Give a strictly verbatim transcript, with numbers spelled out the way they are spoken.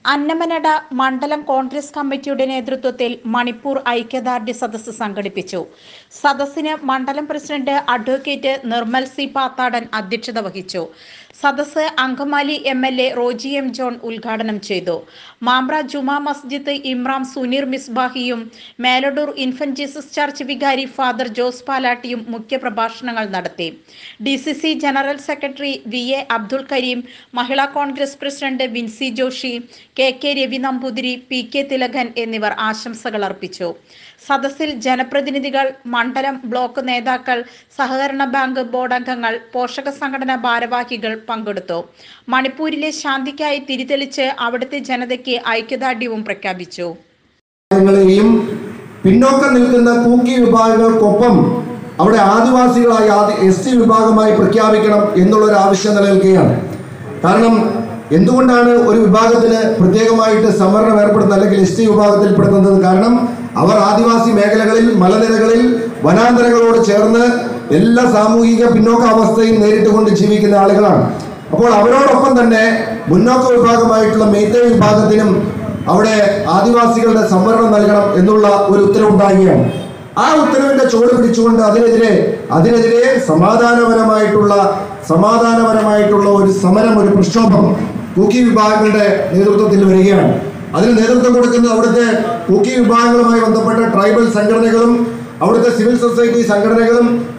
നമനട മണ്ഡലം കോൺഗ്രസ് കമ്മിറ്റിയുടെ നേതൃത്വത്തിൽ മണിപ്പൂർ ഐക്യദാർഢ്യ സദസ്സ് സംഘടിപ്പിച്ചു. സദസ്സിന് മണ്ഡലം president adv. Nirmal C Pathadan അധ്യക്ഷത വഹിച്ചു. സദസ്സ് Angamaly M L A Roji M John ഉദ്ഘാടനം ചെയ്തു. മാമ്പ്ര ജുമാ മസ്ജിദ് ഇമ്രാം സുനീർ മിസ്ബാഹിയും മേലടൂർ ഇൻഫൻറ ചർച്ച് വികാരി ഫാദർ ജോസ് പാലാട്ടിയും മുഖ്യപ്രഭാഷണങ്ങൾ നടത്തി. D C C general secretary V A Abdul Kareem, Mahila Congress president Vincy Joshy, K K Ravi Namboothiri, P K Thilakan എന്നിവർ ആശംസകൾ അർപ്പിച്ചു. സദസ്സിൽ ജനപ്രതിനിധികൾ, മണ്ഡലം ബ്ലോക്ക് നേതാക്കൾ, സഹകരണ ബാങ്ക് ബോർഡ് അംഗങ്ങൾ, പോഷക സംഘടനാ ഭാരവാഹികൾ പങ്കെടുത്തു. മണിപ്പൂരിലെ ശാന്തിക്കായി തിരിതെളിച്ച് അവിടുത്തെ ജനതയ്ക്ക് ഐക്യദാർഢ്യവും പ്രഖ്യാപിച്ചു. പിന്നോക്കം നിൽക്കുന്ന കൂക്കി വിഭാഗങ്ങൾക്കൊപ്പം അവിടെ ആദിവാസികളായി എസ് ടി വിഭാഗമായി പ്രഖ്യാപിക്കണം എന്നുള്ളൊരു ആവശ്യം നിലനിൽക്കുകയാണ്. കാരണം എന്തുകൊണ്ടാണ് ഒരു വിഭാഗത്തിന് പ്രത്യേകമായിട്ട് സംവരണം ഏർപ്പെടുന്നത് അല്ലെങ്കിൽ എസ് ടി വിഭാഗത്തിൽപ്പെടുന്നത്? കാരണം അവർ ആദിവാസി മേഖലകളിൽ, മലനിരകളിൽ, വനാന്തരങ്ങളോട് ചേർന്ന് എല്ലാ സാമൂഹിക പിന്നോക്കാവസ്ഥയും നേരിട്ടുകൊണ്ട് ജീവിക്കുന്ന ആളുകളാണ്. അപ്പോൾ അവരോടൊപ്പം തന്നെ മുന്നോക്ക വിഭാഗമായിട്ടുള്ള മെയ്തേ വിഭാഗത്തിനും അവിടെ ആദിവാസികളുടെ സംവരണം നൽകണം എന്നുള്ള ഒരു ഉത്തരവുണ്ടാകുകയാണ്. ആ ഉത്തരവിന്റെ ചുവട് പിടിച്ചുകൊണ്ട് അതിനെതിരെ അതിനെതിരെ സമാധാനപരമായിട്ടുള്ള സമാധാനപരമായിട്ടുള്ള ഒരു സമരം, ഒരു പ്രക്ഷോഭം കൂക്കി വിഭാഗങ്ങളുടെ നേതൃത്വത്തിൽ വരികയാണ്. അതിന് നേതൃത്വം കൊടുക്കുന്ന അവിടുത്തെ കൂക്കി വിഭാഗങ്ങളുമായി ബന്ധപ്പെട്ട ട്രൈബൽ സംഘടനകളും അവിടുത്തെ സിവിൽ സൊസൈറ്റി സംഘടനകളും